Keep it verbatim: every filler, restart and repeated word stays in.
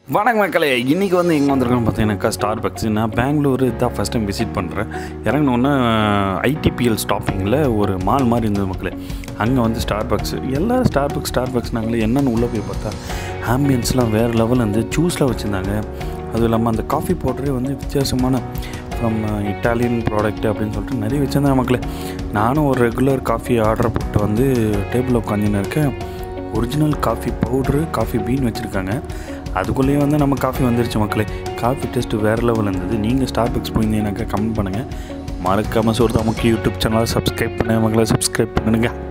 வணக்கம் மக்களே, இன்றைக்கி வந்து எங்கே வந்திருக்கோன்னு பார்த்தீங்கன்னாக்கா ஸ்டார் பக்ஸ். நான் பெங்களூரு தான் ஃபஸ்ட் டைம் விசிட் பண்ணுறேன். இறங்கினோன்னே ஐடிபிஎல் ஸ்டாப்பிங்கில் ஒரு மால் மாதிரி இருந்தது மக்களே. அங்கே வந்து ஸ்டார் பக்ஸ், எல்லோரும் ஸ்டார் பக்ஸ் ஸ்டார் பக்ஸ் நாங்களே என்னென்னு உள்ளே போய் பார்த்தா ஆம்பியன்ஸ்லாம் வேறு லெவலில் வந்து ஜூஸில் வச்சுருந்தாங்க. அதுவும் இல்லாமல் அந்த காஃபி பவுடரே வந்து வித்தியாசமான ஃப்ரம் இட்டாலியன் ப்ராடக்ட் அப்படின்னு சொல்லிட்டு நிறைய வச்சுருந்தாங்க மக்களே. நானும் ஒரு ரெகுலர் காஃபி ஆர்டர் போட்டு வந்து டேபிளில் உட்காந்துன்னு இருக்கேன். Original coffee powder, coffee bean வச்சுருக்காங்க. அதுக்குள்ளேயே வந்து நம்ம காஃபி வந்துருச்சு மக்களே. காஃபி டேஸ்ட்டு வேறு லெவல் இருந்தது. நீங்கள் ஸ்டார் பக்ஸ் போயிருந்தீங்கன்னாக்கா கமெண்ட் பண்ணுங்கள். மறக்காமல் சோறு தான் முக்கிய யூடியூப் சேனலை சப்ஸ்கிரைப் பண்ணுங்கள் மக்களே, சப்ஸ்கிரைப் பண்ணுங்க.